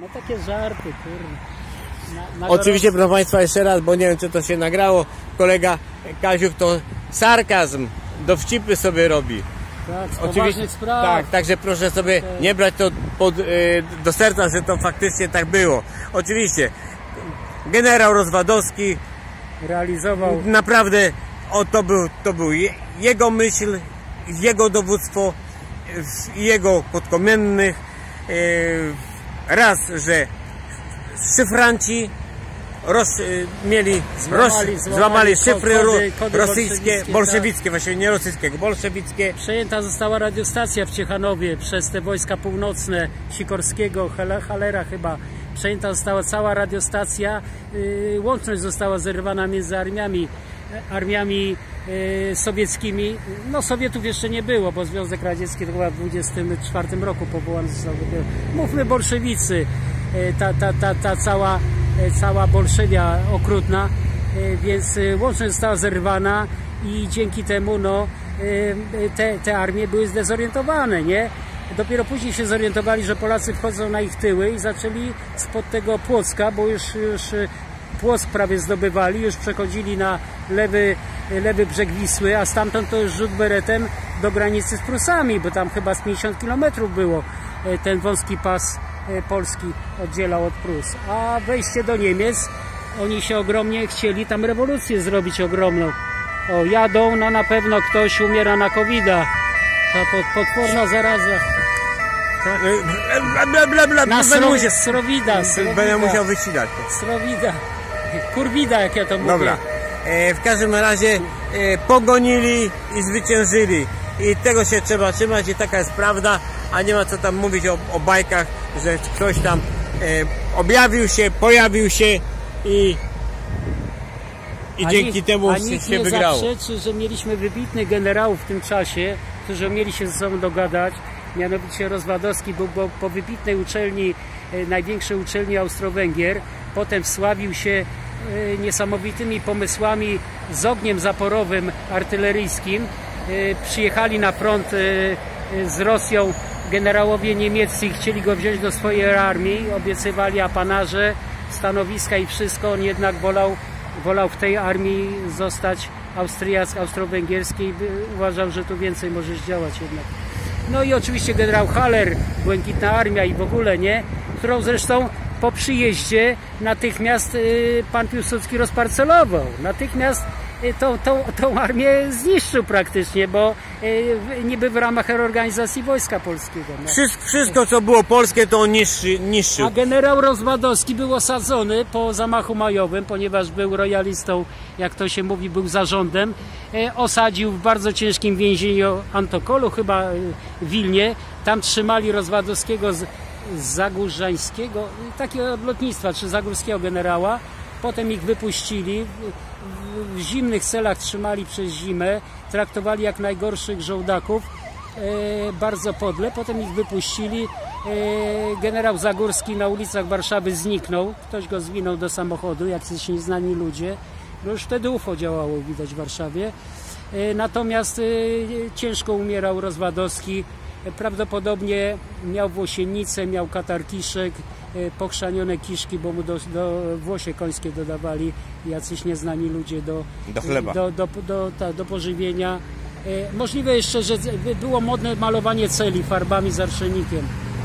No takie żarty, kurde. Oczywiście, proszę Państwa, jeszcze raz, bo nie wiem, czy to się nagrało, kolega Kaziuk to sarkazm, dowcipy sobie robi. Tak, z poważnych spraw. Tak, także proszę sobie nie brać to do serca, że to faktycznie tak było. Oczywiście, generał Rozwadowski realizował. Naprawdę, to był jego myśl, jego dowództwo, jego podkomennych. Raz, że szyfranci złamali szyfry rosyjskie, bolszewickie, właściwie nie rosyjskiego, bolszewickie. Przejęta została radiostacja w Ciechanowie przez te wojska północne Sikorskiego, Halera chyba. Przejęta została cała radiostacja, łączność została zerwana między armiami sowieckimi. No Sowietów jeszcze nie było, bo Związek Radziecki to chyba w 1924 roku powołany został. Mówmy bolszewicy, ta cała bolszewia okrutna, więc łączność została zerwana i dzięki temu no, te armie były zdezorientowane, nie? Dopiero później się zorientowali, że Polacy wchodzą na ich tyły i zaczęli spod tego Płocka, bo już Płock prawie zdobywali, już przechodzili na lewy brzeg Wisły, a stamtąd to już rzut beretem do granicy z Prusami, bo tam chyba z 50 km było ten wąski pas Polski oddzielał od Prus. A wejście do Niemiec, oni się ogromnie chcieli tam rewolucję zrobić ogromną. O, jadą, no na pewno ktoś umiera na COVID-a. Ta potworna zaraza. Na Srowida. Będę musiał wycinać. Srowida. Kurwida, jak ja to mówię. Dobra. W każdym razie pogonili i zwyciężyli. I tego się trzeba trzymać i taka jest prawda, a nie ma co tam mówić o bajkach, że ktoś tam objawił się, pojawił się i dzięki temu się wygrało. A nikt nie zaprzeczy, że mieliśmy wybitnych generałów w tym czasie, którzy umieli się ze sobą dogadać. Mianowicie Rozwadowski był po wybitnej uczelni, największej uczelni Austro-Węgier. Potem wsławił się niesamowitymi pomysłami z ogniem zaporowym artyleryjskim. Przyjechali na front z Rosją generałowie niemieccy, chcieli go wziąć do swojej armii, obiecywali apanaże, stanowiska i wszystko. On jednak wolał w tej armii zostać austro-węgierskiej. Uważał, że tu więcej może działać jednak. No i oczywiście generał Haller, Błękitna Armia i w ogóle, nie? Którą zresztą po przyjeździe natychmiast pan Piłsudski rozparcelował. Natychmiast tą armię zniszczył praktycznie, bo niby w ramach reorganizacji Wojska Polskiego. No. Wszystko, co było polskie, to on niszczył. A generał Rozwadowski był osadzony po zamachu majowym, ponieważ był royalistą, jak to się mówi, był zarządem. Osadził w bardzo ciężkim więzieniu Antokolu, chyba w Wilnie. Tam trzymali Rozwadowskiego z Zagórzańskiego, takiego od lotnictwa, czy zagórskiego generała. Potem ich wypuścili. W zimnych celach trzymali przez zimę, traktowali jak najgorszych żołdaków, bardzo podle. Potem ich wypuścili. Generał Zagórski na ulicach Warszawy zniknął. Ktoś go zwinął do samochodu, jacyś nieznani ludzie. No już wtedy UFO działało, widać w Warszawie. Natomiast ciężko umierał Rozwadowski. Prawdopodobnie miał włosienicę, miał katarkiszek, pokrzanione kiszki, bo mu do włosie końskie dodawali jacyś nieznani ludzie do chleba, do pożywienia. Możliwe jeszcze, że było modne malowanie celi farbami z arszenikiem.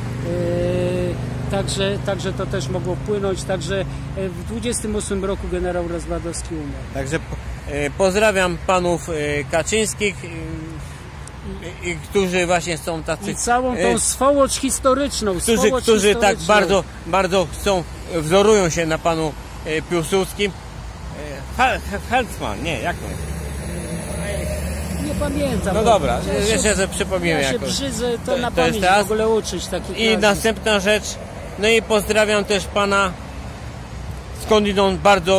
Także to też mogło wpłynąć. Także w 28 roku generał Rozwadowski umarł. Także pozdrawiam panów Kaczyńskich, którzy właśnie są tacy... I całą tą swołocz historyczną. Którzy tak bardzo wzorują się na panu Piłsudskim. Helfman, nie, jak to? Nie pamiętam. No dobra, jeszcze że przypomnę ja jakoś. Brzydzę to na pamięć w ogóle uczyć takich I następna rzecz, no i pozdrawiam też pana skądinąd bardzo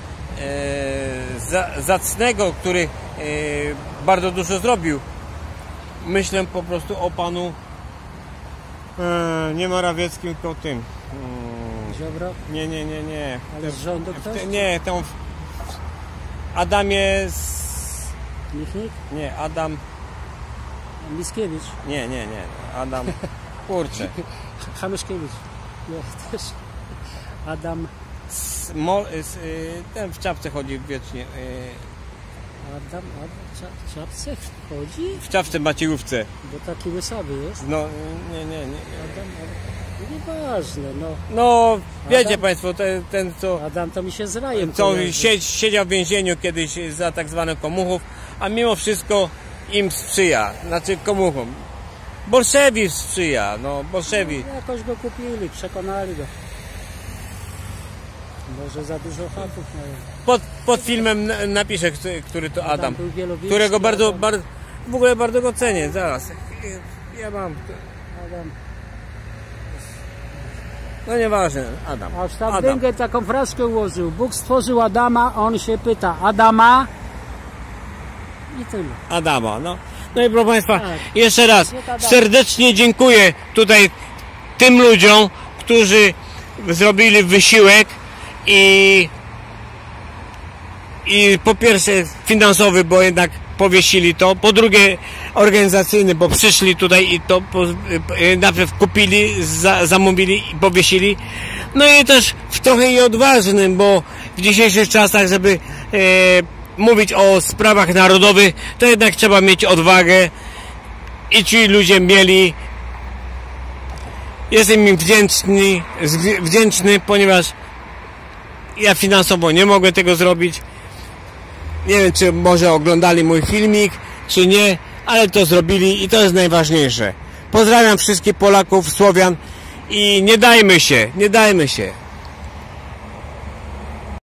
zacnego, który bardzo dużo zrobił. Myślę po prostu o panu nie Morawieckim, tylko tym. Ziobro? Nie. Ale z rządu ktoś? Nie, tą Adamie Michnik? Nie, Adam... Mickiewicz? Nie. Adam... Kurczę. Hanuszkiewicz. Ja też. Adam. Ten w czapce chodzi wiecznie. Adam w czapce wchodzi? W czapce maciejówce. Bo taki łysawy jest. No, nie. Adam, nieważne, no. No, wiecie Adam? Państwo, ten co... Adam to mi się z rajem co kojarzy. siedział w więzieniu kiedyś za tak zwanych komuchów, a mimo wszystko im sprzyja, znaczy komuchom. Bolszewi sprzyja, no bolszewi. No, jakoś go kupili, przekonali go. Może za dużo chatów mają. Pod filmem napiszę, który to Adam, był wielowieczny, którego Adam. w ogóle bardzo go cenię, zaraz. Ja mam... Adam. No nieważne, Adam. Aż tam Adam. Węgiel taką fraszkę ułożył. Bóg stworzył Adama, on się pyta Adama i tyle. Adama, no. No i proszę Państwa, Tak. jeszcze raz serdecznie dziękuję tutaj tym ludziom, którzy zrobili wysiłek i po pierwsze finansowy, bo jednak powiesili to, po drugie organizacyjny, bo przyszli tutaj i to najpierw kupili, zamówili i powiesili. No i też trochę i odważnym, bo w dzisiejszych czasach, żeby mówić o sprawach narodowych, to jednak trzeba mieć odwagę i ci ludzie mieli. Jestem im wdzięczny, ponieważ ja finansowo nie mogę tego zrobić. Nie wiem, czy może oglądali mój filmik, czy nie, ale to zrobili i to jest najważniejsze. Pozdrawiam wszystkich Polaków, Słowian i nie dajmy się.